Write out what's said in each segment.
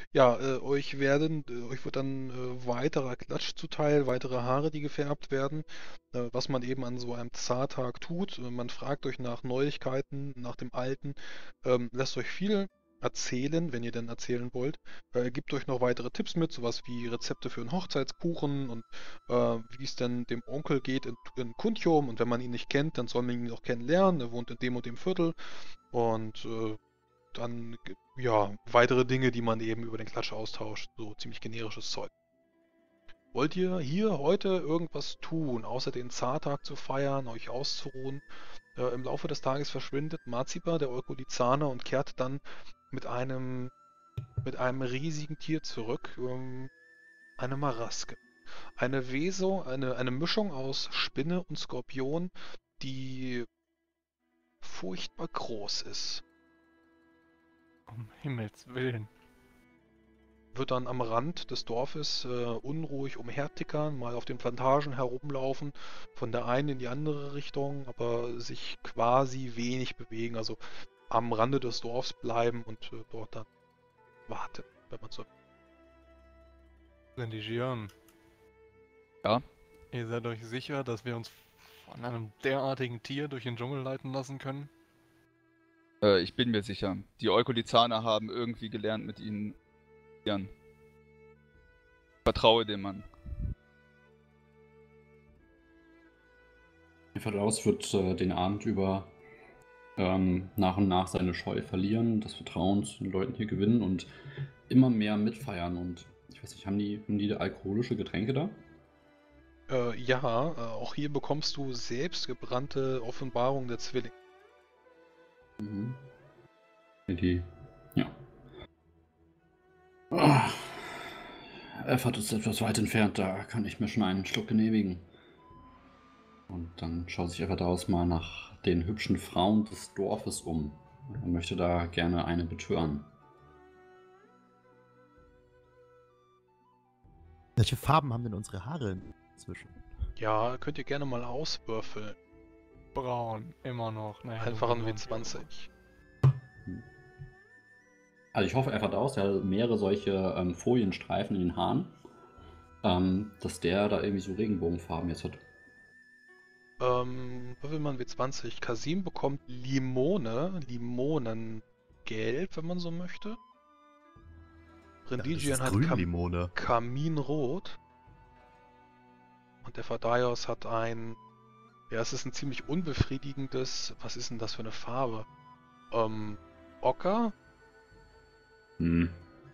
Ja, euch wird dann weiterer Klatsch zuteil, weitere Haare, die gefärbt werden, was man eben an so einem Zahrtag tut. Man fragt euch nach Neuigkeiten, nach dem Alten, lässt euch viel erzählen, wenn ihr denn erzählen wollt. Gibt euch noch weitere Tipps mit, sowas wie Rezepte für einen Hochzeitskuchen und wie es denn dem Onkel geht in Kuntium. Und wenn man ihn nicht kennt, dann soll man ihn auch kennenlernen. Er wohnt in dem und dem Viertel. Und dann, ja, weitere Dinge, die man eben über den Klatsch austauscht. So ziemlich generisches Zeug. Wollt ihr hier heute irgendwas tun, außer den Zahrtag zu feiern, euch auszuruhen? Im Laufe des Tages verschwindet Marzipa, der Eukolizzaner, und kehrt dann mit einem riesigen Tier zurück. Eine Maraske. Eine Mischung aus Spinne und Skorpion, die furchtbar groß ist. Um Himmels Willen. Wird dann am Rand des Dorfes unruhig umhertickern, mal auf den Plantagen herumlaufen, von der einen in die andere Richtung, aber sich quasi wenig bewegen, also am Rande des Dorfs bleiben und dort dann warten, wenn man so. Sendigieren. Ja, Ihr seid euch sicher, dass wir uns von einem derartigen Tier durch den Dschungel leiten lassen können? ich bin mir sicher. Die Eukolizzaner haben irgendwie gelernt, mit ihnen zu agieren. Vertraue dem Mann. Evadaus wird den Abend über nach und nach seine Scheu verlieren, das Vertrauen zu den Leuten hier gewinnen und immer mehr mitfeiern. Und ich weiß nicht, haben die alkoholische Getränke da? Ja, auch hier bekommst du selbstgebrannte Offenbarung der Zwillinge. Mhm. Ja. Ah, Effert ist etwas weit entfernt, da kann ich mir schon einen Schluck genehmigen. Und dann schaut sich Evadaus mal nach den hübschen Frauen des Dorfes um. Er möchte da gerne eine betören. Welche Farben haben denn unsere Haare inzwischen? Ja, könnt ihr gerne mal auswürfeln. Braun, immer noch. Naja, Einfach ein dunkelblond. W20. Also ich hoffe Evadaus, der hat mehrere solche Folienstreifen in den Haaren, dass der da irgendwie so Regenbogenfarben jetzt hat. Würfel mal ein W20. Kasim bekommt Limonengelb, wenn man so möchte. Rendigian hat Grünlimone. Kaminrot. Und der Fadaios hat ja, es ist ein ziemlich unbefriedigendes, was ist denn das für eine Farbe? Ocker? Hm.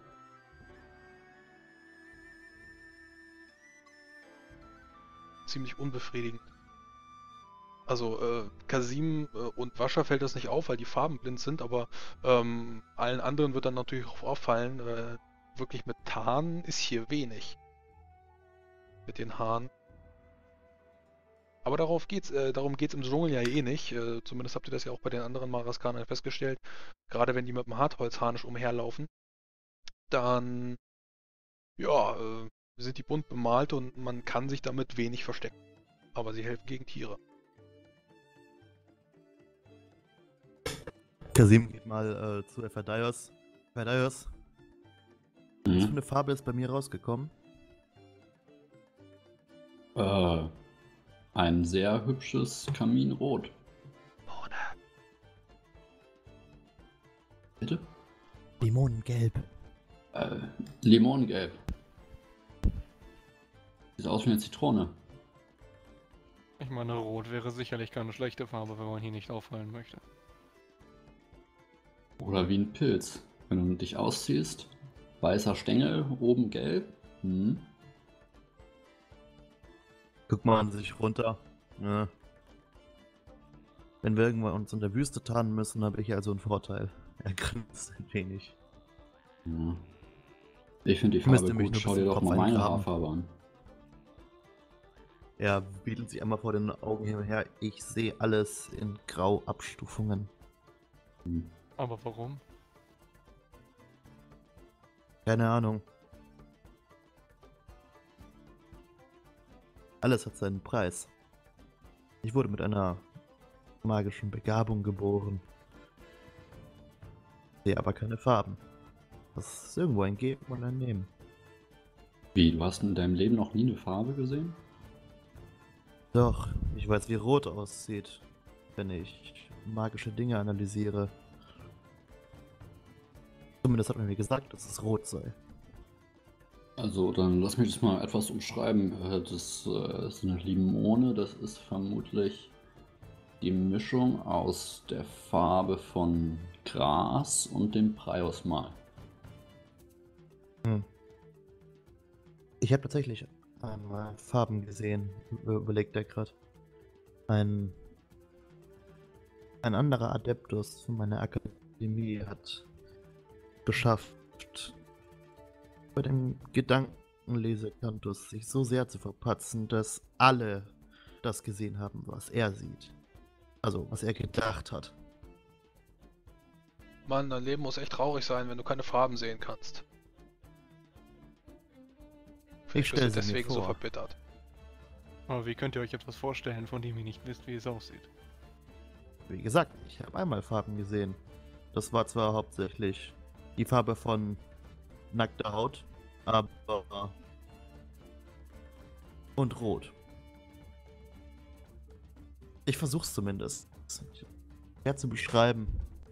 Ziemlich unbefriedigend. Also, Kasim und Wascher fällt das nicht auf, weil die farbenblind sind, aber allen anderen wird dann natürlich auch auffallen, wirklich mit Tarn ist hier wenig. Mit den Haaren. Aber darum geht's im Dschungel ja eh nicht. Zumindest habt ihr das ja auch bei den anderen Maraskanern festgestellt. Gerade wenn die mit dem Hartholzharnisch umherlaufen, dann, ja, sind die bunt bemalt und man kann sich damit wenig verstecken. Aber sie helfen gegen Tiere. Kasim geht mal zu Evadaios. Evadaios, was für Mhm. eine Farbe ist bei mir rausgekommen? Ein sehr hübsches Kaminrot. Mone. Bitte? Limonengelb. Limongelb. Sieht aus wie eine Zitrone. Ich meine, Rot wäre sicherlich keine schlechte Farbe, wenn man hier nicht auffallen möchte. Oder wie ein Pilz. Wenn du dich ausziehst, weißer Stängel, oben gelb. Hm. Guck mal an sich runter. Ja. Wenn wir irgendwann uns in der Wüste tarnen müssen, habe ich also einen Vorteil. Er grinst ein wenig. Ja. Ich finde die Ich müsste Farbe mich gut. nur Schau bis dir zum doch Kopf mal meine eingraben. Haarfarbe an. Er wedelt sie einmal vor den Augen hin und her. Ich sehe alles in Grauabstufungen. Hm. Aber warum? Keine Ahnung. Alles hat seinen Preis. Ich wurde mit einer magischen Begabung geboren. Sehe aber keine Farben. Das ist irgendwo ein Geben und ein Nehmen. Wie, du hast in deinem Leben noch nie eine Farbe gesehen? Doch, ich weiß, wie rot aussieht, wenn ich magische Dinge analysiere. Zumindest hat man mir gesagt, dass es rot sei. Also, dann lass mich das mal etwas umschreiben. Das ist eine Limone, das ist vermutlich die Mischung aus der Farbe von Gras und dem Priusmal. Ich habe tatsächlich einmal Farben gesehen, überlegt er gerade. Ein anderer Adeptus von meiner Akademie hat beschafft, bei dem Gedankenlesekantus sich so sehr zu verpatzen, dass alle das gesehen haben, was er sieht. Also, was er gedacht hat. Mann, dein Leben muss echt traurig sein, wenn du keine Farben sehen kannst. Ich stelle bist du sie mir deswegen so vor. verbittert. Aber wie könnt ihr euch etwas vorstellen, von dem ihr nicht wisst, wie es aussieht? Wie gesagt, ich habe einmal Farben gesehen. Das war zwar hauptsächlich die Farbe von nackter Haut, aber und rot. Ich versuch's zumindest. Schwer zu beschreiben.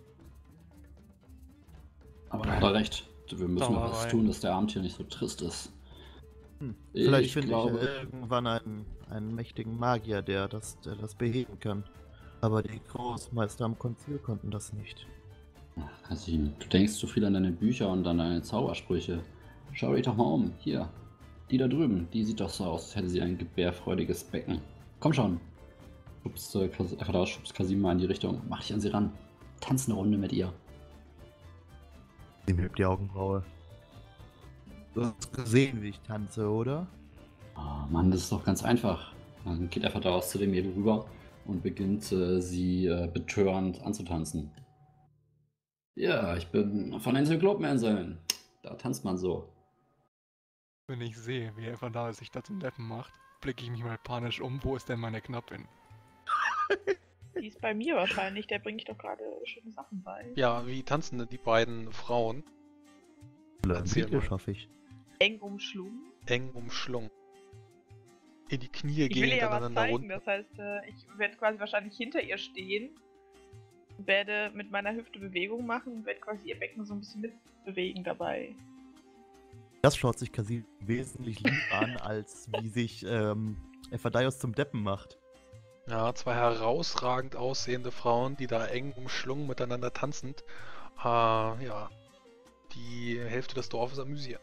Aber da hat er recht. Wir müssen mal was Sauerei. tun, dass der Abend hier nicht so trist ist. Vielleicht Ich finde glaube- ich irgendwann einen mächtigen Magier, der das beheben kann. Aber die Großmeister am Konzil konnten das nicht. Ach, Kasim, du denkst zu viel an deine Bücher und an deine Zaubersprüche. Schau dich doch mal um. Hier. Die da drüben, die sieht doch so aus, als hätte sie ein gebärfreudiges Becken. Komm schon. Schubst Kasim mal in die Richtung. Mach dich an sie ran. Tanz eine Runde mit ihr. Sie hebt die Augenbraue. Du hast gesehen, wie ich tanze, oder? Oh Mann, das ist doch ganz einfach. Dann geht Daraus zu dem Mädel rüber und beginnt sie betörend anzutanzen. Ja, ich bin von den Zyklopeninseln. Da tanzt man so. Wenn ich sehe, wie da sich da zum Deppen macht, blicke ich mich mal panisch um. Wo ist denn meine Knappin? Die ist bei mir wahrscheinlich, der bringt doch gerade schöne Sachen bei. Ja, wie tanzen denn die beiden Frauen? Erzähl mal. hoffe ich. Eng umschlungen. Eng umschlungen. In die Knie Ich will gehen, ihr ja was aneinander zeigen, runter. das heißt, ich werde quasi wahrscheinlich hinter ihr stehen, werde mit meiner Hüfte Bewegung machen und werde quasi ihr Becken so ein bisschen mitbewegen dabei. Das schaut sich Kasim wesentlich lieber an, als wie sich Ephadaios zum Deppen macht. Ja, zwei herausragend aussehende Frauen, die da eng umschlungen miteinander tanzend, ja, die Hälfte des Dorfes amüsieren.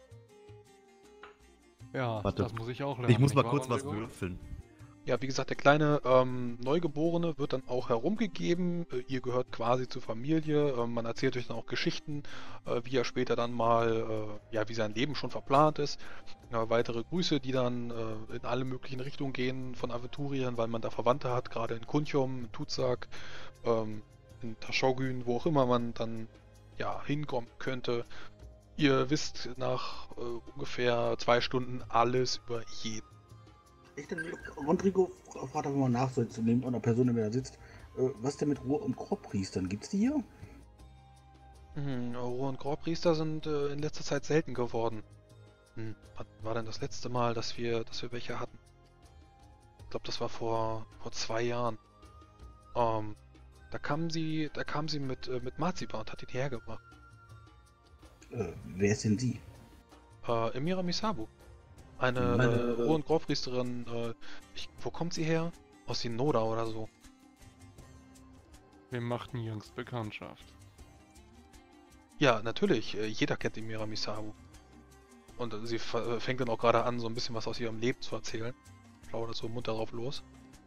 Ja, Warte. das muss ich auch lernen. Ich muss nicht mal wahr, kurz was Rodrigo? würfeln. Ja, wie gesagt, der kleine Neugeborene wird dann auch herumgegeben. Ihr gehört quasi zur Familie. Man erzählt euch dann auch Geschichten, wie er später dann mal, ja, wie sein Leben schon verplant ist. Weitere Grüße, die dann in alle möglichen Richtungen gehen von Aventuriern, weil man da Verwandte hat, gerade in Kuntium, in Tuzak, in Taschogün, wo auch immer man dann ja hinkommen könnte. Ihr wisst nach ungefähr 2 Stunden alles über jeden. Ich denn, Rodrigo fragt einfach mal nach, so zu neben einer Person, die da sitzt. Was denn mit Ruhr- und Chorpriestern? Gibt's die hier? Ruhr- und Chorpriester sind in letzter Zeit selten geworden. Wann war denn das letzte Mal, dass wir welche hatten? Ich glaube, das war vor 2 Jahren. Da kam sie mit Marzipan und hat ihn hergebracht. Wer ist denn sie? Emira Misabu. Eine Ruhr- und Chorpriesterin. Wo kommt sie her? Aus Sinoda oder so. Wir machten jüngst Bekanntschaft. Ja, natürlich. Jeder kennt Emira Misabu. Und sie fängt dann auch gerade an, so ein bisschen was aus ihrem Leben zu erzählen. Plaudert so munter drauf los.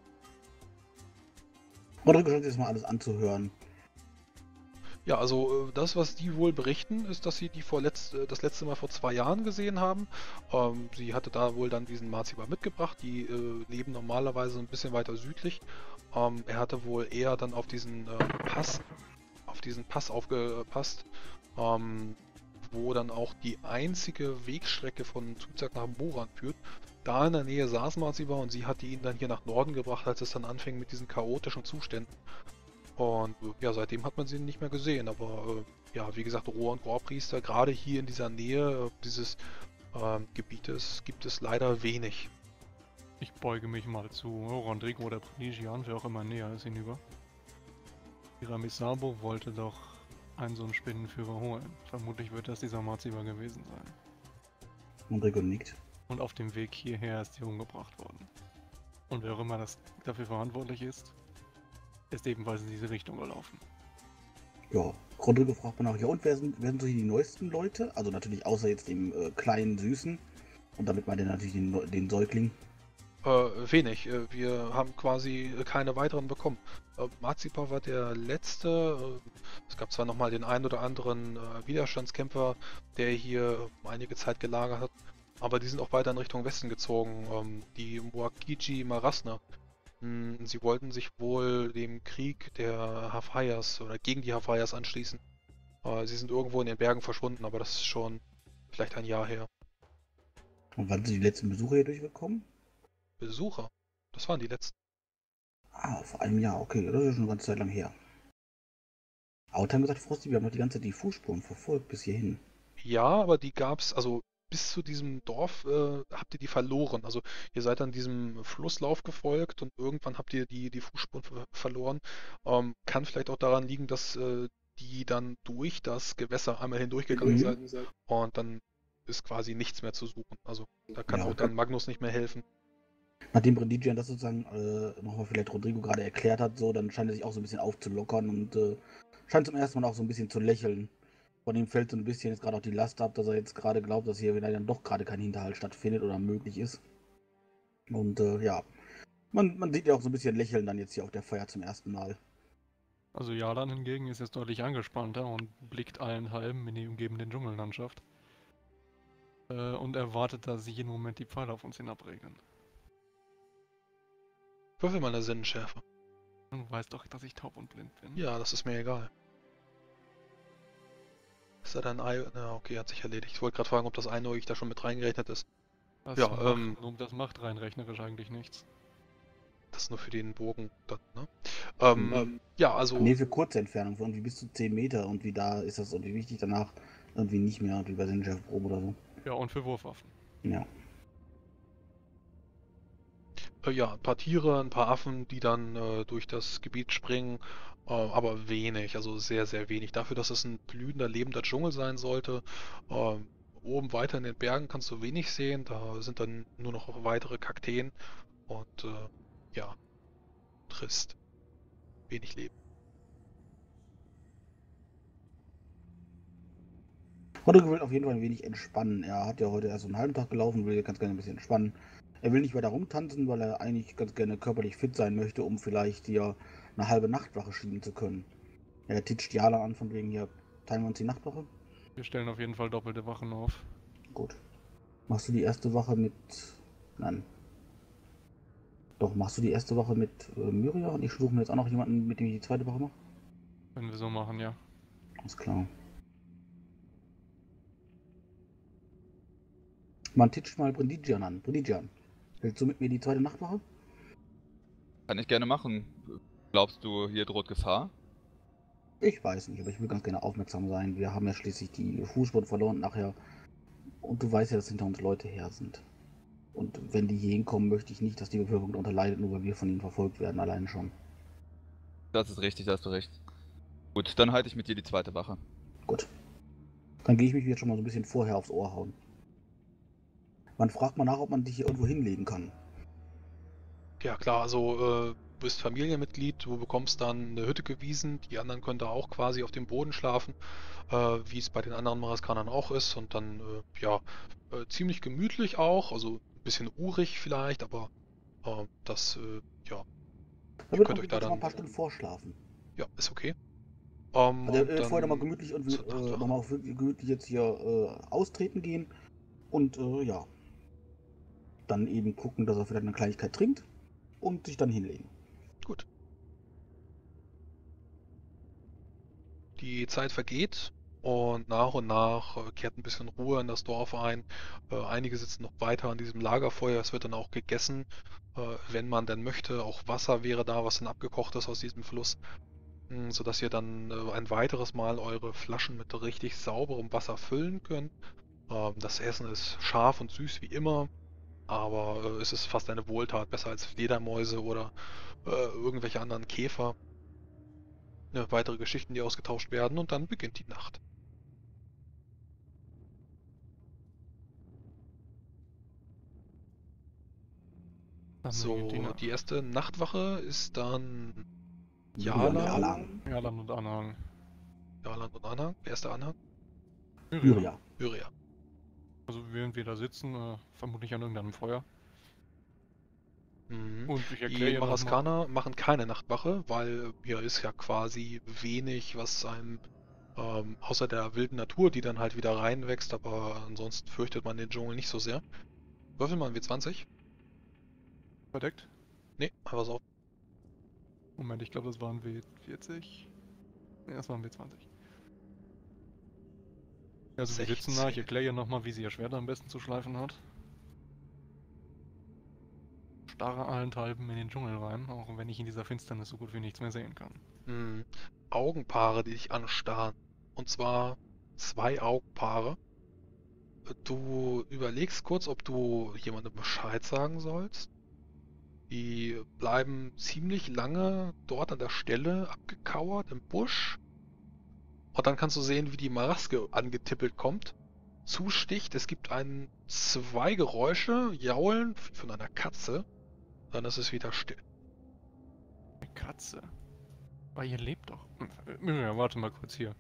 Rodrigo scheint sich das mal alles anzuhören. Ja, also das, was die wohl berichten, ist, dass sie die das letzte Mal vor 2 Jahren gesehen haben. Sie hatte da wohl dann diesen Marzipan mitgebracht. Die leben normalerweise ein bisschen weiter südlich. Er hatte wohl eher dann auf diesen Pass aufgepasst, wo dann auch die einzige Wegstrecke von Tuzak nach Moran führt. Da in der Nähe saß Marzipan und sie hatte ihn dann hier nach Norden gebracht, als es dann anfing mit diesen chaotischen Zuständen. Und ja, seitdem hat man sie nicht mehr gesehen. Aber ja, wie gesagt, Rohr- und Chorpriester, gerade hier in dieser Nähe dieses Gebietes gibt es leider wenig. Ich beuge mich mal zu Rodrigo oder Prinigian, wer auch immer näher ist, hinüber. Tiramisabo wollte doch einen so einen Spinnenführer holen. Vermutlich wird das dieser Marziber gewesen sein. Rodrigo nickt. Und auf dem Weg hierher ist sie umgebracht worden. Und wer auch immer das dafür verantwortlich ist ebenfalls in diese Richtung gelaufen. Ja, Rodrigo fragt man auch, ja, und wer sind so hier die neuesten Leute? Also natürlich außer jetzt dem kleinen Süßen. Und damit meint er natürlich den Säugling. Wenig. Wir haben quasi keine weiteren bekommen. Marzipa war der letzte. Es gab zwar nochmal den einen oder anderen Widerstandskämpfer, der hier einige Zeit gelagert hat, aber die sind auch weiter in Richtung Westen gezogen. Die Muakiji Marasna. Sie wollten sich wohl dem Krieg der Hafayas oder gegen die Hafayas anschließen. Sie sind irgendwo in den Bergen verschwunden, aber das ist schon vielleicht ein Jahr her. Und wann sind die letzten Besucher hier durchgekommen? Besucher? Das waren die letzten. Ah, vor einem Jahr, okay, das ist schon eine ganze Zeit lang her. Auto haben gesagt, Frosty, wir haben noch die ganze Zeit die Fußspuren verfolgt bis hierhin. Ja, aber die gab's, also bis zu diesem Dorf habt ihr die verloren. Also ihr seid dann diesem Flusslauf gefolgt und irgendwann habt ihr die Fußspuren verloren. Kann vielleicht auch daran liegen, dass die dann durch das Gewässer einmal hindurchgegangen seid und dann ist quasi nichts mehr zu suchen. Also da kann Ja, auch dann Magnus nicht mehr helfen. Nachdem Rendigian das sozusagen nochmal vielleicht Rodrigo gerade erklärt hat, so, dann scheint er sich auch so ein bisschen aufzulockern und scheint zum ersten Mal auch so ein bisschen zu lächeln. Von ihm fällt so ein bisschen jetzt gerade auch die Last ab, dass er jetzt gerade glaubt, dass hier dann doch gerade kein Hinterhalt stattfindet oder möglich ist. Und ja, man sieht ja auch so ein bisschen Lächeln dann jetzt hier auf der Feier zum ersten Mal. Also Jalan hingegen ist jetzt deutlich angespannter und blickt allenthalben in die umgebende Dschungellandschaft. Und erwartet, dass sich jeden Moment die Pfeile auf uns hinabregnen. Würfel mal eine Sinnenschärfe. Du weißt doch, dass ich taub und blind bin. Ja, das ist mir egal. Ist da dein Ei? Na, okay, hat sich erledigt. Ich wollte gerade fragen, ob das Einäugig da schon mit reingerechnet ist. Das macht rein rechnerisch eigentlich nichts. Das ist nur für den Bogen dann, ne? Ja, also. Nee, für kurze Entfernung, von irgendwie bis zu 10 Meter und wie da ist das irgendwie wichtig, danach irgendwie nicht mehr, wie bei den Chefprobe oder so. Ja, und für Wurfwaffen. Ja. Ja, ein paar Tiere, ein paar Affen, die dann durch das Gebiet springen, aber wenig, also sehr, sehr wenig. Dafür, dass es ein blühender, lebender Dschungel sein sollte. Oben weiter in den Bergen kannst du wenig sehen, da sind dann nur noch weitere Kakteen und ja, trist. Wenig Leben. Rodrigo will auf jeden Fall ein wenig entspannen. Er hat ja heute erst einen halben Tag gelaufen, will ganz gerne ein bisschen entspannen. Er will nicht weiter rumtanzen, weil er eigentlich ganz gerne körperlich fit sein möchte, um vielleicht hier eine halbe Nachtwache schieben zu können. Er titscht Jala an, von wegen hier, teilen wir uns die Nachtwache? Wir stellen auf jeden Fall doppelte Wachen auf. Gut. Machst du die erste Wache mit... Nein. Doch, machst du die erste Wache mit Myria und ich suche mir jetzt auch noch jemanden, mit dem ich die zweite Wache mache? Können wir so machen, ja. Alles klar. Man titscht mal Brindigian an. Brindigian, willst du mit mir die zweite Nachtwache? Kann ich gerne machen. Glaubst du, hier droht Gefahr? Ich weiß nicht, aber ich will ganz gerne aufmerksam sein. Wir haben ja schließlich die Fußspuren verloren nachher. Und du weißt ja, dass hinter uns Leute her sind. Und wenn die hier hinkommen, möchte ich nicht, dass die Bevölkerung darunter leidet, nur weil wir von ihnen verfolgt werden, allein schon. Das ist richtig, da hast du recht. Gut, dann halte ich mit dir die zweite Wache. Gut. Dann gehe ich mich jetzt schon mal so ein bisschen vorher aufs Ohr hauen. Man fragt mal nach, ob man dich hier irgendwo hinlegen kann. Ja klar, also du bist Familienmitglied, du bekommst dann eine Hütte gewiesen, die anderen können da auch quasi auf dem Boden schlafen, wie es bei den anderen Maraskanern auch ist und dann ja, ziemlich gemütlich auch, also ein bisschen urig vielleicht, aber das, ja, Da ihr wird könnt auch euch da noch ein dann, paar Stunden vorschlafen. ja, ist okay. Also Und vorher nochmal dann gemütlich und zur Nachtwache. nochmal gemütlich jetzt hier austreten gehen und ja, dann eben gucken, dass er vielleicht eine Kleinigkeit trinkt und sich dann hinlegen. Gut. Die Zeit vergeht und nach kehrt ein bisschen Ruhe in das Dorf ein. Einige sitzen noch weiter an diesem Lagerfeuer. Es wird dann auch gegessen, wenn man denn möchte. Auch Wasser wäre da, was dann abgekocht ist aus diesem Fluss. sodass ihr dann ein weiteres Mal eure Flaschen mit richtig sauberem Wasser füllen könnt. Das Essen ist scharf und süß wie immer, aber es ist fast eine Wohltat, besser als Fledermäuse oder irgendwelche anderen Käfer. Weitere Geschichten, die ausgetauscht werden, und dann beginnt die Nacht. Dann So, beginnt die Nacht. die erste Nachtwache ist dann Jalan. Jalan und Anhang. Jaland und Anhang. Wer ist der Anhang? Lyria. Lyria. Also während wir da sitzen, vermutlich an irgendeinem Feuer. Mhm. Und ich Die erkläre ihr nochmal. Maraskaner machen keine Nachtwache, weil hier ist ja quasi wenig, was einem außer der wilden Natur, die dann halt wieder reinwächst, aber ansonsten fürchtet man den Dschungel nicht so sehr. Würfel mal ein W20. Verdeckt? Nee, einfach so. Moment, ich glaube, das waren W40. Ne, das waren W20. Also wir sitzen da, ich 16. erkläre ihr nochmal, wie sie ihr Schwert am besten zu schleifen hat. Starre allenthalben in den Dschungel rein, auch wenn ich in dieser Finsternis so gut wie nichts mehr sehen kann. Augenpaare, die dich anstarren. Und zwar 2 Augenpaare. Du überlegst kurz, ob du jemandem Bescheid sagen sollst. Die bleiben ziemlich lange dort an der Stelle abgekauert im Busch. Und dann kannst du sehen, wie die Maraske angetippelt kommt, zusticht. Es gibt 2 Geräusche, Jaulen wie von einer Katze. Dann ist es wieder still. Eine Katze. Aber ihr lebt doch. Ja, warte mal kurz hier.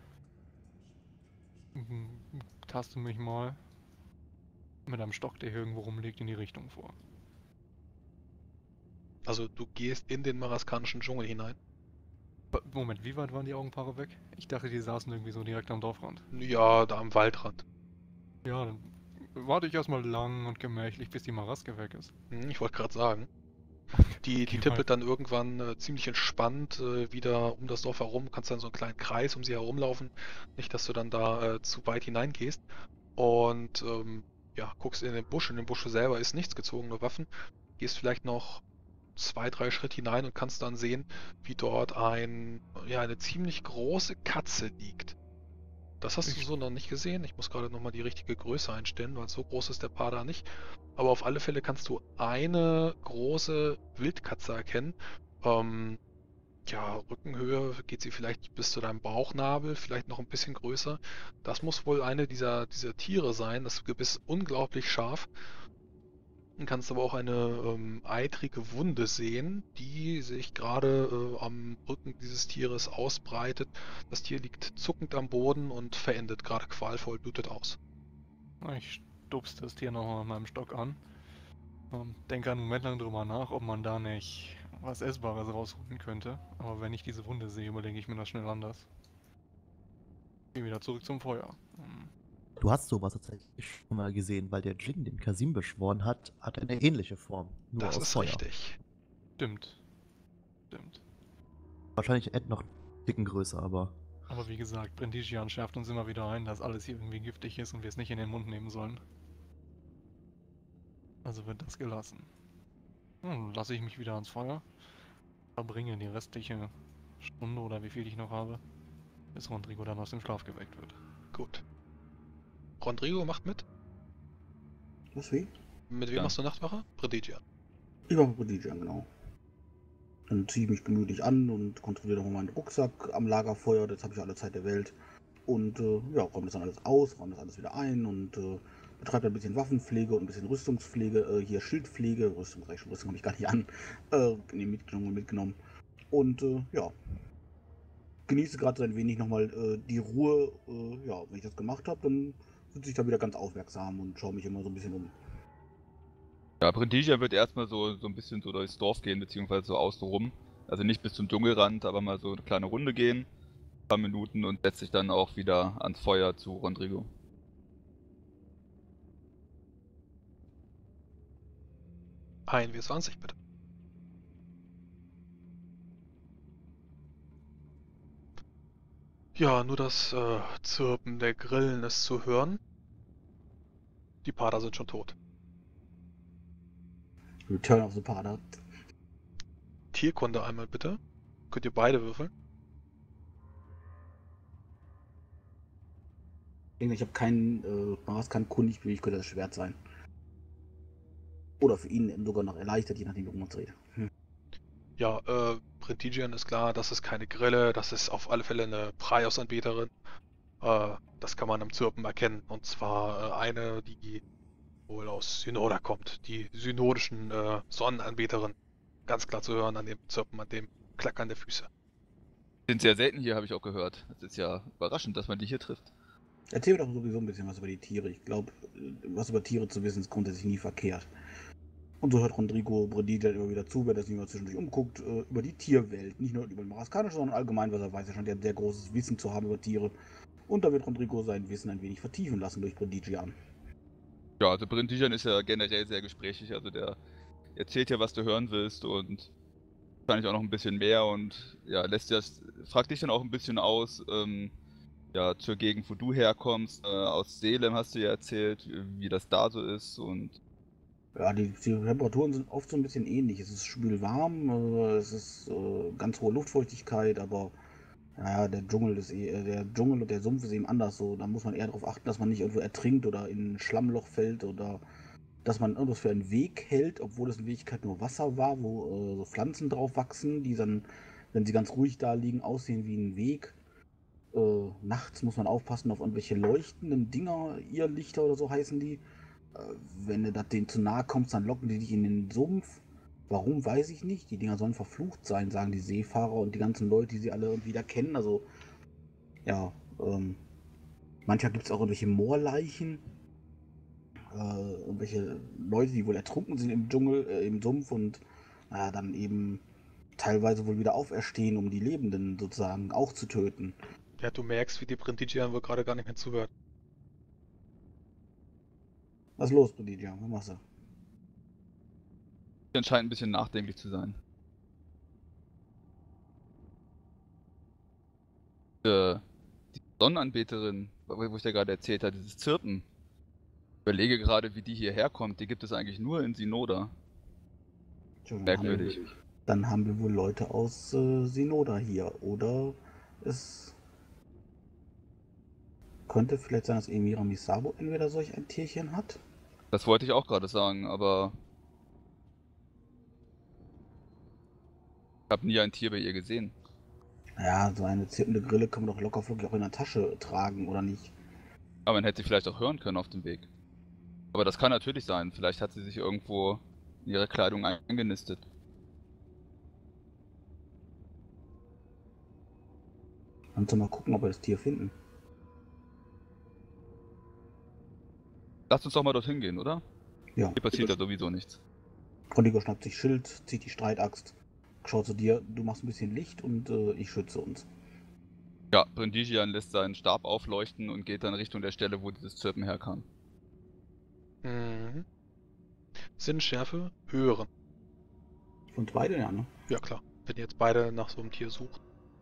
Taste mich mal mit einem Stock, der hier irgendwo rumliegt, in die Richtung vor. Also du gehst in den maraskanischen Dschungel hinein. Moment, wie weit waren die Augenpaare weg? Ich dachte, die saßen irgendwie so direkt am Dorfrand. Ja, da am Waldrand. Ja, dann warte ich erstmal lang und gemächlich, bis die Maraske weg ist. Ich wollte gerade sagen. Die Geh tippelt dann irgendwann ziemlich entspannt wieder um das Dorf herum. Kannst dann so einen kleinen Kreis um sie herumlaufen. Nicht, dass du dann da zu weit hineingehst. Und ja, guckst in den Busch. In dem Busch selber ist nichts, gezogene Waffen. Gehst vielleicht noch 2, 3 Schritte hinein und kannst dann sehen, wie dort eine ziemlich große Katze liegt. Das hast du so noch nicht gesehen. Ich muss gerade nochmal die richtige Größe einstellen, weil so groß ist der Paar da nicht. Aber auf alle Fälle kannst du eine große Wildkatze erkennen. Ja, Rückenhöhe geht sie vielleicht bis zu deinem Bauchnabel, vielleicht noch ein bisschen größer. Das muss wohl eine dieser Tiere sein. Das Gebiss ist unglaublich scharf. Du kannst aber auch eine eitrige Wunde sehen, die sich gerade am Rücken dieses Tieres ausbreitet. Das Tier liegt zuckend am Boden und verendet gerade qualvoll, blutet aus. Ich stupst das Tier nochmal mit meinem Stock an. Denke einen Moment lang drüber nach, ob man da nicht was Essbares rausholen könnte. Aber wenn ich diese Wunde sehe, überlege ich mir das schnell anders. Geh wieder zurück zum Feuer. Du hast sowas tatsächlich schon mal gesehen, weil der Djinn, den Kasim beschworen hat, hat eine ähnliche Form. Nur Das aus ist Feuer. richtig. Stimmt. Wahrscheinlich noch ein Ticken größer, aber. Aber wie gesagt, Brindisian schärft uns immer wieder ein, dass alles hier irgendwie giftig ist und wir es nicht in den Mund nehmen sollen. Also wird das gelassen. Lasse ich mich wieder ans Feuer. Verbringe die restliche Stunde oder wie viel ich noch habe, bis Rodrigo dann aus dem Schlaf geweckt wird. Gut. Rodrigo macht mit. Was wie? Mit wem Ja. machst du Nachtwache? Predigian. Ich mache Prodigian, genau. Dann ziehe ich mich gemütlich an und kontrolliere nochmal meinen Rucksack am Lagerfeuer. Das habe ich alle Zeit der Welt. Und ja, räume das dann alles aus, räume das alles wieder ein und betreibe ein bisschen Waffenpflege und ein bisschen Rüstungspflege. Hier Schildpflege, Rüstung habe ich gar nicht an. Mitgenommen. Und ja, genieße gerade so ein wenig nochmal die Ruhe. Ja, wenn ich das gemacht habe, dann sitze ich da wieder ganz aufmerksam und schaue mich immer so ein bisschen um. Ja, Brindisia wird erstmal so ein bisschen so durchs Dorf gehen, beziehungsweise so außen rum. Also nicht bis zum Dschungelrand, aber mal so eine kleine Runde gehen. Ein paar Minuten und setzt sich dann auch wieder ans Feuer zu Rodrigo. Ein W20 bitte. Ja, nur das Zirpen der Grillen ist zu hören. Die Pader sind schon tot. Return of the Pader. Tierkunde einmal bitte. Könnt ihr beide würfeln? denke, ich habe keinen Maraskan kundig, für mich könnte das Schwert sein. Oder für ihn sogar noch erleichtert, je nachdem, worum man es redet. Ja, Printigian ist klar, das ist keine Grille, das ist auf alle Fälle eine Praios-Anbeterin. Das kann man am Zirpen erkennen. Und zwar eine, die wohl aus Synoda kommt. Die synodischen Sonnenanbeterin. Ganz klar zu hören an dem Zirpen, an dem Klackern der Füße. Sind sehr selten hier, habe ich auch gehört. Das ist ja überraschend, dass man die hier trifft. Erzähl mir doch sowieso ein bisschen was über die Tiere. Ich glaube, was über Tiere zu wissen, ist grundsätzlich nie verkehrt. Und so hört Rodrigo Bredigia immer wieder zu, wer das nicht mal zwischendurch umguckt, über die Tierwelt. Nicht nur über den Maraskanische, sondern allgemein, was er weiß. Er scheint ja ein sehr großes Wissen zu haben über Tiere. Und da wird Rodrigo sein Wissen ein wenig vertiefen lassen durch Bredigia. Ja, also Brintijan ist ja generell sehr gesprächig, also der erzählt ja, was du hören willst und wahrscheinlich auch noch ein bisschen mehr und ja, fragt dich dann auch ein bisschen aus, ja, zur Gegend, wo du herkommst, aus Selem hast du ja erzählt, wie das da so ist und Ja, die Temperaturen sind oft so ein bisschen ähnlich. Es ist schwülwarm, es ist ganz hohe Luftfeuchtigkeit, aber ja, der Dschungel und der Sumpf ist eben anders so. Da muss man eher darauf achten, dass man nicht irgendwo ertrinkt oder in ein Schlammloch fällt oder dass man irgendwas für einen Weg hält, obwohl es in Wirklichkeit nur Wasser war, wo so Pflanzen drauf wachsen, die dann, wenn sie ganz ruhig da liegen, aussehen wie ein Weg. Nachts muss man aufpassen auf irgendwelche leuchtenden Dinger, Irrlichter oder so heißen die. Wenn du denen zu nahe kommst, dann locken die dich in den Sumpf. Warum, weiß ich nicht. Die Dinger sollen verflucht sein, sagen die Seefahrer und die ganzen Leute, die sie alle irgendwie da kennen. Also, ja, manchmal gibt es auch irgendwelche Moorleichen. Irgendwelche Leute, die wohl ertrunken sind im Dschungel, im Sumpf und dann eben teilweise wohl wieder auferstehen, um die Lebenden sozusagen auch zu töten. Ja, du merkst, wie die Printigian wohl gerade gar nicht mehr zuhört. Was ist los, Bredigia? Was machst du? der scheint ein bisschen nachdenklich zu sein. Die Sonnenanbeterin, wo ich dir gerade erzählt habe, dieses Zirpen. Ich überlege gerade, wie die hierher kommt. Die gibt es eigentlich nur in Synoda. Merkwürdig. Dann haben wir wohl Leute aus Synoda hier. Oder es könnte vielleicht sein, dass Emira Misabo entweder solch ein Tierchen hat. Das wollte ich auch gerade sagen, aber ich habe nie ein Tier bei ihr gesehen. Ja, so eine zirpende Grille kann man doch locker flockig auch in der Tasche tragen, oder nicht? Aber man hätte sie vielleicht auch hören können auf dem Weg. Aber das kann natürlich sein. Vielleicht hat sie sich irgendwo in ihre Kleidung eingenistet. Kannst du mal gucken, ob wir das Tier finden? Lass uns doch mal dorthin gehen, oder? Ja. Hier passiert ja sowieso nichts. Rodrigo schnappt sich Schild, zieht die Streitaxt, schaut zu dir, du machst ein bisschen Licht und ich schütze uns. Ja, Brindigian lässt seinen Stab aufleuchten und geht dann Richtung der Stelle, wo dieses Zirpen herkam. Mhm. Sinnschärfe hören. Und beide, ja, ne? Ja klar, wenn ihr jetzt beide nach so einem Tier sucht.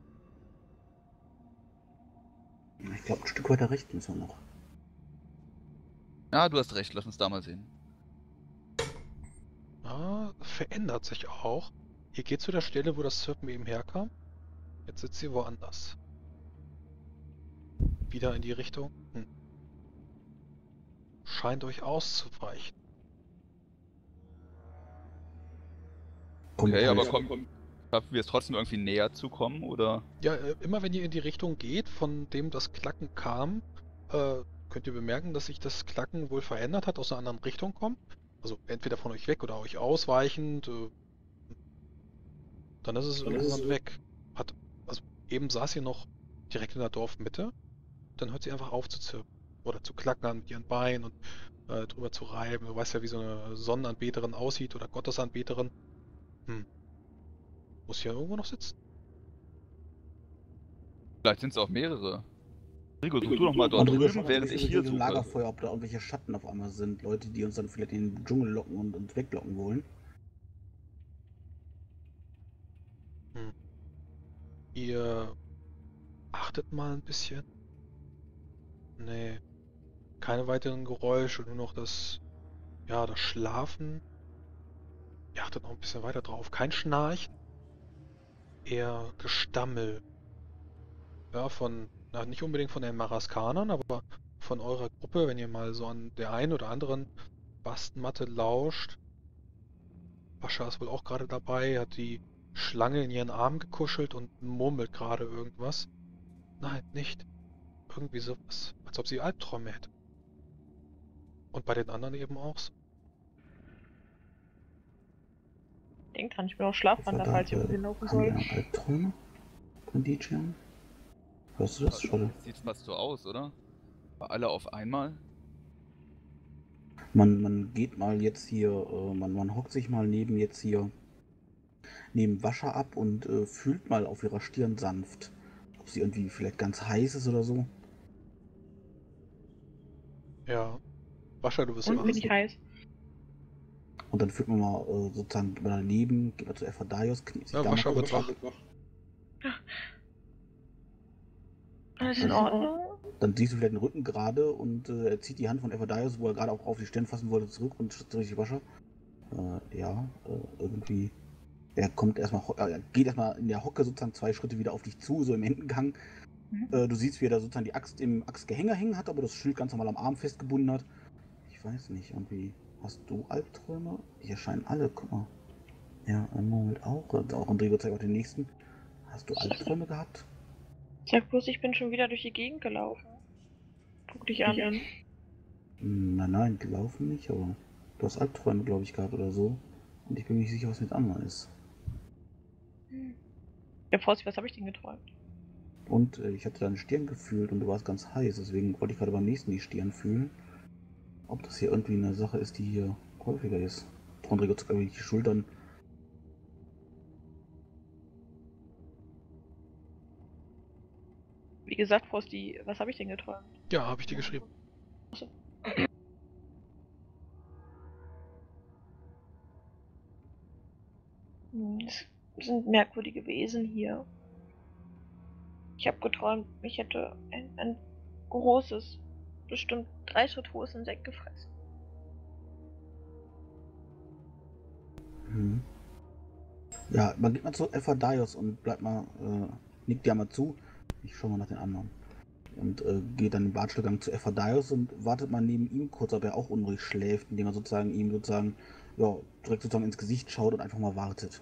Ich glaube, ein Stück weiter rechts müssen wir noch. Ja, du hast recht, lass uns da mal sehen. Verändert sich auch. Ihr geht zu der Stelle, wo das Zirpen eben herkam. Jetzt sitzt ihr woanders. Wieder in die Richtung. Scheint euch auszuweichen. Okay, aber schaffen wir es trotzdem irgendwie näher zu kommen, oder? Ja, immer wenn ihr in die Richtung geht, von dem das Klacken kam, könnt ihr bemerken, dass sich das Klacken wohl verändert hat, aus einer anderen Richtung kommt. Also entweder von euch weg oder euch ausweichend. Dann ist es irgendwann weg. Also eben saß ihr noch direkt in der Dorfmitte. Dann hört sie einfach auf zu zirpen. Oder zu klackern mit ihren Beinen und drüber zu reiben. Du weißt ja, wie so eine Sonnenanbeterin aussieht oder Gottesanbeterin. Muss hier irgendwo noch sitzen. Vielleicht sind es auch mehrere. Rigo, such du noch mal dort drüben, während ich hier suche. Lagerfeuer, ob da irgendwelche Schatten auf einmal sind. Leute, die uns dann vielleicht in den Dschungel locken und uns weglocken wollen. Ihr achtet mal ein bisschen. Nee. Keine weiteren Geräusche, nur noch das Schlafen. Ihr achtet noch ein bisschen weiter drauf. Kein Schnarchen. Eher Gestammel. Ja, nicht unbedingt von den Maraskanern, aber von eurer Gruppe, wenn ihr mal so an der einen oder anderen Bastmatte lauscht. Pascha ist wohl auch gerade dabei, hat die Schlange in ihren Arm gekuschelt und murmelt gerade irgendwas. Nein, nicht. Irgendwie sowas, als ob sie Albträume hätte. Und bei den anderen eben auch so. Denk dran, ich bin auch Schlafwander, falls ich irgendwo laufen Haben die soll. noch Albträume? Von DJ? Hörst du das, Scholle? Sieht fast so aus, oder? Alle auf einmal? Man geht mal jetzt hier, man hockt sich mal neben jetzt hier, neben Wascher ab und fühlt mal auf ihrer Stirn sanft. Ob sie irgendwie vielleicht ganz heiß ist oder so. Ja. Wascha, du bist Und wach. bin ich heiß. Und dann fühlt man mal sozusagen daneben, geht man zu Ephadaios, kniet sich Ja, da mal Wascha kurz wird wach. Alles in Ordnung? Dann siehst du vielleicht den Rücken gerade und er zieht die Hand von Ephadaios, wo er gerade auch auf die Stirn fassen wollte, zurück und schützt richtig Wascher. Irgendwie. Er geht erstmal in der Hocke sozusagen 2 Schritte wieder auf dich zu, so im Entengang. Du siehst, wie er da sozusagen die Axt im Axtgehänger hängen hat, aber das Schild ganz normal am Arm festgebunden hat. Ich weiß nicht, irgendwie. Hast du Albträume? Hier scheinen alle, guck mal. Ja, Moment auch. Und auch Rodrigo zeigt auch den nächsten. Hast du Albträume gehabt? Sag bloß, ich bin schon wieder durch die Gegend gelaufen. Guck dich an. Nein, gelaufen nicht, aber du hast Albträume, glaube ich, gehabt oder so. Und ich bin mir nicht sicher, was mit anderen ist. Ja, Fossi, was habe ich denn geträumt? Und ich hatte deine Stirn gefühlt und du warst ganz heiß, deswegen wollte ich gerade beim nächsten die Stirn fühlen. Ob das hier irgendwie eine Sache ist, die hier häufiger ist. Rodrigo zuckt irgendwie die Schultern. Wie gesagt, Fossi, was habe ich denn geträumt? Ja, habe ich dir geschrieben. Es sind merkwürdige Wesen hier. Ich habe geträumt, mich hätte ein großes, bestimmt 3 Schritt hohes Insekt gefressen. Ja, man geht mal zu Ephadaios und bleibt mal, nickt ja mal zu. Ich schau mal nach den anderen. Und geht dann im Bartstuhlgang zu Ephadaios und wartet mal neben ihm kurz, ob er auch unruhig schläft, indem er sozusagen ihm ja, direkt sozusagen ins Gesicht schaut und einfach mal wartet.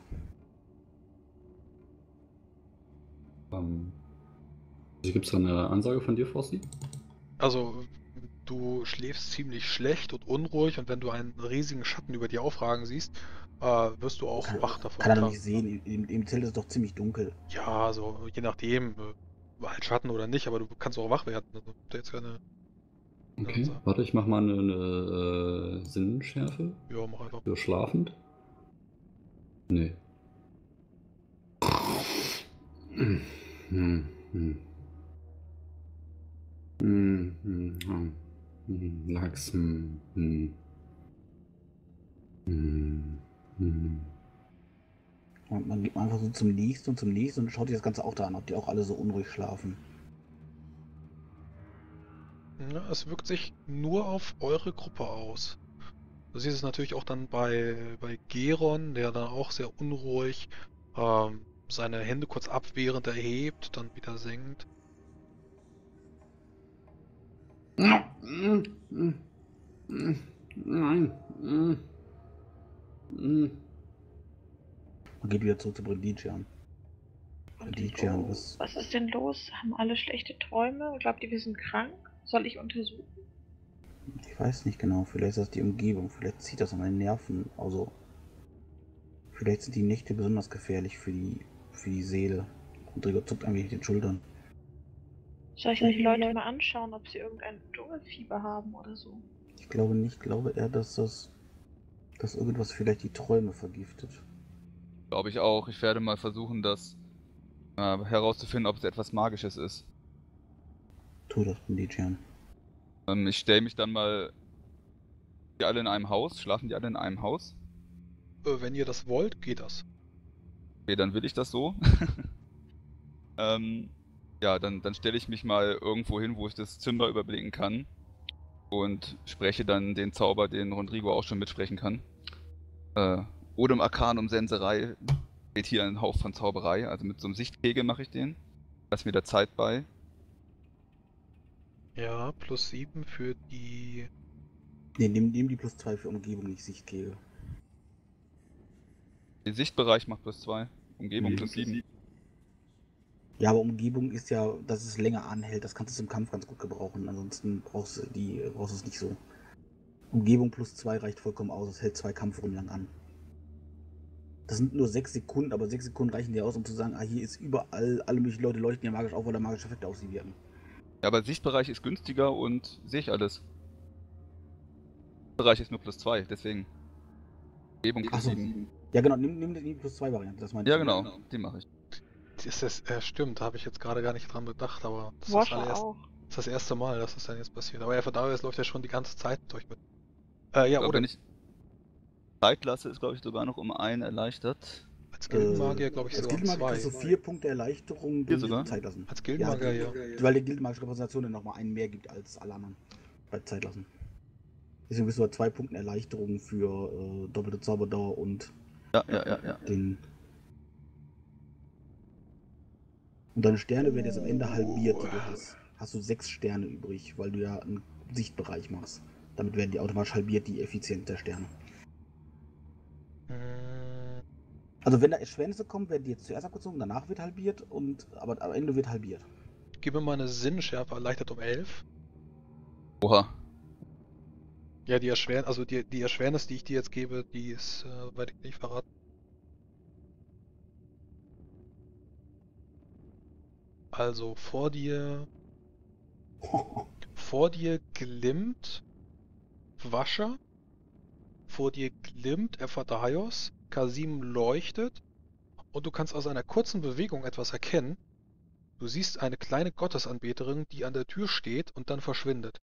Gibt es da eine Ansage von dir, Fossi? Also, du schläfst ziemlich schlecht und unruhig und wenn du einen riesigen Schatten über dir aufragen siehst, wirst du auch wach davon. Kann er noch nicht sehen, im Zelt ist es doch ziemlich dunkel. Ja, so je nachdem, halt Schatten oder nicht, aber du kannst auch wach werden. Also, da jetzt keine. Okay, Ansage. warte, ich mach mal eine Sinnenschärfe. Ja, mach einfach. Für schlafend? Nee. Lachs. Und man geht mal einfach so zum nächsten und schaut sich das Ganze auch da an, ob die auch alle so unruhig schlafen. Ja, es wirkt sich nur auf eure Gruppe aus. Du siehst es natürlich auch dann bei Geron, der dann auch sehr unruhig seine Hände kurz abwehrend erhebt, dann wieder senkt. Nein. Man geht wieder zurück zu Brindigian. Brindigian, Was ist denn los? Haben alle schlechte Träume? Glaubt ihr, wir sind krank? Soll ich untersuchen? Ich weiß nicht genau, vielleicht ist das die Umgebung, vielleicht zieht das an meinen Nerven, also vielleicht sind die Nächte besonders gefährlich für die Seele. Rodrigo zuckt ein wenig den Schultern. Soll ich mir die Leute mal anschauen, ob sie irgendein Dschungelfieber haben oder so? Ich glaube nicht, glaube eher, dass irgendwas vielleicht die Träume vergiftet. Glaube ich auch. Ich werde mal versuchen, das herauszufinden, ob es etwas Magisches ist. Tu das, Brindigian. Ich stelle mich dann mal. Die alle in einem Haus? Schlafen die alle in einem Haus? Wenn ihr das wollt, geht das. Okay, dann will ich das so. Ja, dann stelle ich mich mal irgendwo hin, wo ich das Zimmer überblicken kann. Und spreche dann den Zauber, den Rodrigo auch schon mitsprechen kann. Odem Arcanum Senserei steht hier ein Hauch von Zauberei. Also mit so einem Sichtkegel mache ich den. Lass mir da Zeit bei. Ja, plus 7 für die. Ne, nimm die plus 2 für Umgebung, nicht Sichtgel. Der Sichtbereich macht plus 2. Umgebung Mhm. plus 7. Ja, aber Umgebung ist ja, dass es länger anhält. Das kannst du im Kampf ganz gut gebrauchen. Ansonsten brauchst du es nicht so. Umgebung plus 2 reicht vollkommen aus. Das hält 2 Kampfrunden lang an. Das sind nur 6 Sekunden, aber 6 Sekunden reichen dir aus, um zu sagen, hier ist überall, alle möglichen Leute leuchten ja magisch auf, weil da magische Effekte auf sie wirken. Ja, aber Sichtbereich ist günstiger und sehe ich alles. Bereich ist nur plus 2, deswegen. Umgebung plus Achso. 7. Ja, genau, nimm die plus 2 Variante, das meinte Ja, ich. genau, die mache ich. Stimmt, da habe ich jetzt gerade gar nicht dran bedacht, aber das ist Wascher auch. das erste Mal, dass das dann jetzt passiert. Aber ja, von daher läuft ja schon die ganze Zeit durch mit. Ich Ja, glaub, oder wenn ich Zeit lasse, ist glaube ich sogar noch um 1 erleichtert. als Gildenmagier, glaube ich, Als sogar um Gildenmagier 2. kriegst du 4 Punkte Erleichterung durch sogar? Zeitlassen. Als Gildenmagier, ja. Weil die Gildenmagische Repräsentation dann nochmal einen mehr gibt als alle anderen bei Zeitlassen. Deswegen bist du bei 2 Punkten Erleichterung für doppelte Zauberdauer und Ja. den. Und deine Sterne werden jetzt am Ende halbiert, die du hast. Hast du 6 Sterne übrig, weil du ja einen Sichtbereich machst. Damit werden die automatisch halbiert, die Effizienz der Sterne. Mm, Also wenn da Erschwernisse kommen, werden die jetzt zuerst abgezogen, danach wird halbiert, aber am Ende wird halbiert. Gib mir mal eine Sinnschärfe erleichtert um 11. Oha. Ja, die Erschwernis, die ich dir jetzt gebe, die ist, werde ich nicht verraten. Also vor dir glimmt Wascher, vor dir glimmt Ephadaios, Kasim leuchtet und du kannst aus einer kurzen Bewegung etwas erkennen. Du siehst eine kleine Gottesanbeterin, die an der Tür steht und dann verschwindet.